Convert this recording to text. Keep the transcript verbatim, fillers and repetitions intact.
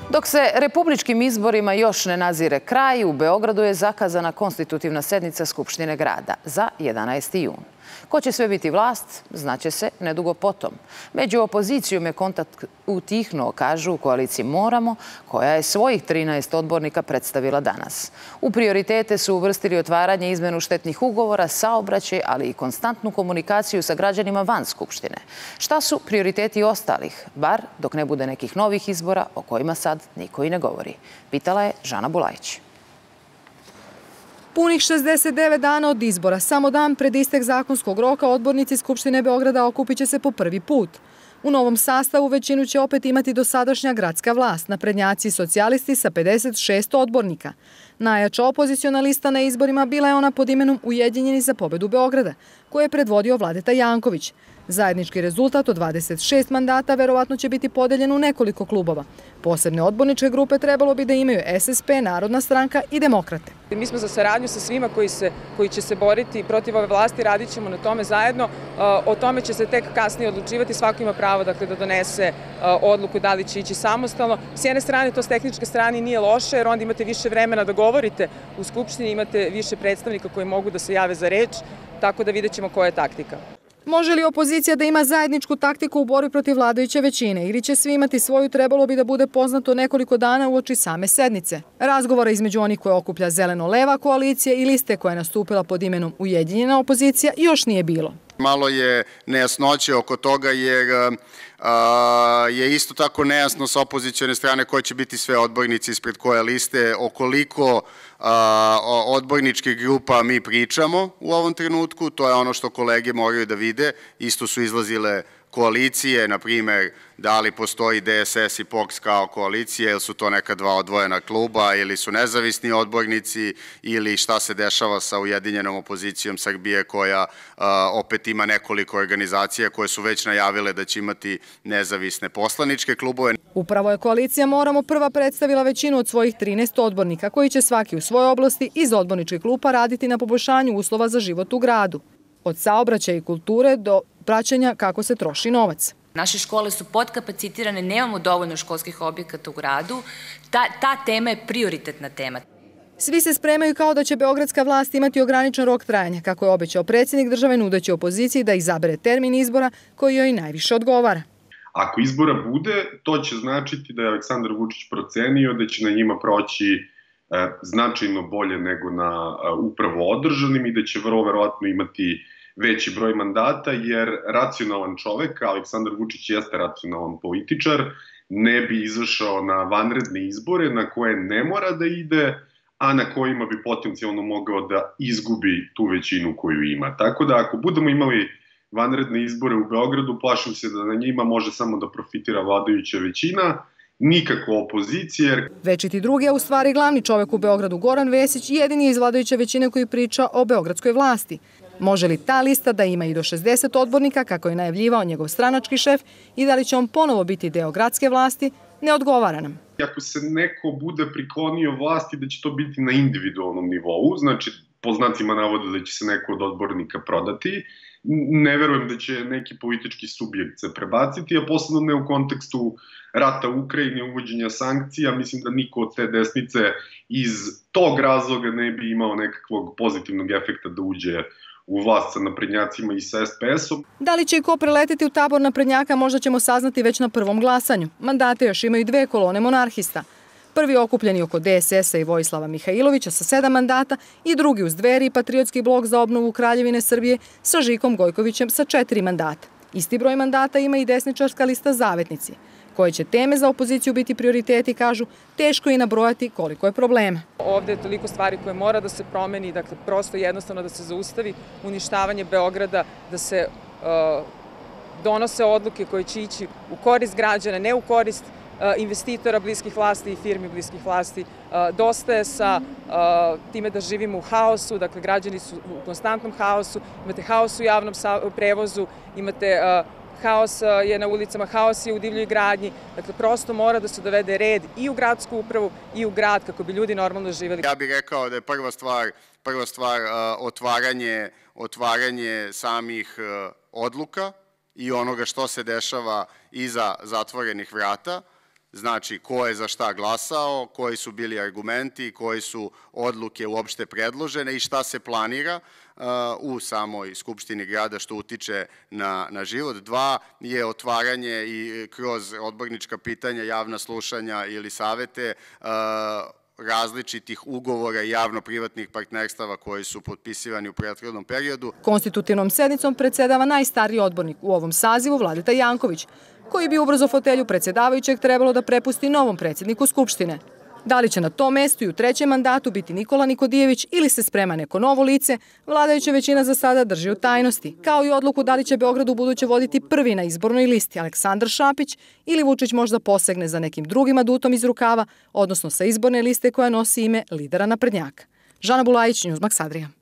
Dok se republičkim izborima još ne nazire kraj, u Beogradu je zakazana konstitutivna sednica Skupštine grada za jedanaesti jun. Ko će sve biti vlast, znaće se nedugo potom. Među opozicijom je kontakt utihnuo, kažu u koaliciji Moramo, koja je svojih trinaest odbornika predstavila danas. U prioritete su uvrstili otvaranje izmenu štetnih ugovora, saobraćaj, ali i konstantnu komunikaciju sa građanima van Skupštine. Šta su prioriteti ostalih, bar dok ne bude nekih novih izbora o kojima sad niko i ne govori? Pitala je Žana Bulajić. Punih šezdeset devet dana od izbora, samo dan pred istek zakonskog roka, odbornici Skupštine Beograda okupit će se po prvi put. U novom sastavu većinu će opet imati dosadašnja gradska vlast, naprednjaci i socijalisti sa pedeset šest odbornika. Najjača opoziciona lista na izborima bila je ona pod imenom Ujedinjeni za pobedu Beograda, koju je predvodio Vladeta Janković. Zajednički rezultat od dvadeset šest mandata verovatno će biti podeljen u nekoliko klubova. Posebne odborničke grupe trebalo bi da imaju S S P, Narodna stranka i Demokrate. Mi smo za saradnju sa svima koji, se, koji će se boriti protiv ove vlasti, radit ćemo na tome zajedno. O tome će se tek kasnije odlučivati, svako ima pravo dakle, da donese odluku da li će ići samostalno. S jedne strane to s tehničke strane nije loše, jer onda imate više vremena da govorite u Skupštini, imate više predstavnika koji mogu da se jave za reč, tako da vidjet ćemo koja je taktika. Može li opozicija da ima zajedničku taktiku u borbi protiv vladajuće većine ili će svi imati svoju, trebalo bi da bude poznato nekoliko dana uoči same sednice. Razgovora između onih koje okuplja zeleno-leva koalicija i liste koja je nastupila pod imenom Ujedinjena opozicija još nije bilo. Malo je nejasnoće oko toga jer je isto tako nejasno sa opozicione strane koje će biti sve odbornici ispred koje liste, o koliko odborničkih grupa mi pričamo u ovom trenutku. To je ono što kolege moraju da vide. Isto su izlazile koalicije, na primjer, da li postoji D S S i P O K S kao koalicije, ili su to neka dva odvojena kluba, ili su nezavisni odbornici, ili šta se dešava sa Ujedinjenom opozicijom Srbije, koja opet ima nekoliko organizacija koje su već najavile da će imati nezavisne poslaničke klubove. Upravo je koalicija Moramo prva predstavila većinu od svojih trinaest odbornika, koji će svaki u svojoj oblasti iz odborničkih klupa raditi na poboljšanju uslova za život u gradu. Od saobraćaja i kulture do praćenja kako se troši novac. Naše škole su podkapacitirane, nemamo dovoljno školskih objekata u gradu. Ta, ta tema je prioritetna tema. Svi se spremaju kao da će beogradska vlast imati ograničen rok trajanja, kako je obećao predsjednik države nudeći opoziciji da izabere termin izbora koji joj najviše odgovara. Ako izbora bude, to će značiti da je Aleksandar Vučić procenio da će na njima proći značajno bolje nego na upravo održanim i da će vrlo verovatno imati veći broj mandata, jer racionalan čovek, Aleksandar Vučić jeste racionalan političar, ne bi izašao na vanredne izbore na koje ne mora da ide, a na kojima bi potencijalno mogao da izgubi tu većinu koju ima. Tako da ako budemo imali vanredne izbore u Beogradu, plašim se da na njima može samo da profitira vladajuća većina, nikakva opozicija. Večiti drugi je u stvari glavni čovek u Beogradu, Goran Vesić, jedini iz vladajuće većine koji priča o beogradskoj vlasti. Može li ta lista da ima i do šezdeset odbornika, kako je najavljivao njegov stranački šef, i da li će on ponovo biti deo gradske vlasti, ne odgovara nam. Ako se neko bude priklonio vlasti, da će to biti na individualnom nivou, znači po znacima navoda da će se neko od odbornika prodati, ne verujem da će neki politički subjekt se prebaciti, a posebno ne u kontekstu rata u Ukrajini, uvođenja sankcija. Mislim da niko od te desnice iz tog razloga ne bi imao nekakvog pozitivnog efekta da uđe u vlast sa naprednjacima i sa S P S-om. Da li će i ko preleteti u tabor naprednjaka, možda ćemo saznati već na prvom glasanju. Mandate još imaju dve kolone monarhista. Prvi okupljeni oko D S S-a i Vojislava Mihajlovića sa sedam mandata i drugi uz Dveri i Patriotski blok za obnovu Kraljevine Srbije sa Žikom Gojkovićem sa četiri mandata. Isti broj mandata ima i desničarska lista Zavetnici. Koje će teme za opoziciju biti prioriteti, kažu, teško je nabrojati koliko je problema. Ovde je toliko stvari koje mora da se promeni, dakle prosto jednostavno da se zaustavi uništavanje Beograda, da se uh, donose odluke koje će ići u korist građana, ne u korist investitora bliskih vlasti i firmi bliskih vlasti. Dosta je sa time da živimo u haosu, dakle građani su u konstantnom haosu, imate haos u javnom prevozu, imate haos je na ulicama, haos je u divljoj gradnji, dakle prosto mora da se dovede red i u gradsku upravu i u grad kako bi ljudi normalno živjeli. Ja bih rekao da je prva stvar, prva stvar otvaranje, otvaranje samih odluka i onoga što se dešava iza zatvorenih vrata. Znači, ko je za šta glasao, koji su bili argumenti, koji su odluke uopšte predložene i šta se planira u samoj Skupštini grada što utiče na, na život. Dva je otvaranje i kroz odbornička pitanja, javna slušanja ili savete različitih ugovora i javno-privatnih partnerstava koji su potpisivani u prethodnom periodu. Konstitutivnom sednicom predsedava najstariji odbornik u ovom sazivu Vladeta Janković, koji bi ubrzo fotelju predsedavajućeg trebalo da prepusti novom predsjedniku Skupštine. Da li će na tom mestu i u trećem mandatu biti Nikola Nikodijević ili se sprema neko novo lice, vladajuća većina za sada drži u tajnosti, kao i odluku da li će Beograd u buduće voditi prvi na izbornoj listi Aleksandar Šapić ili Vučić možda posegne za nekim drugim adutom iz rukava, odnosno sa izborne liste koja nosi ime lidera naprednjaka. Žana Bulajić, Newsmax Adria.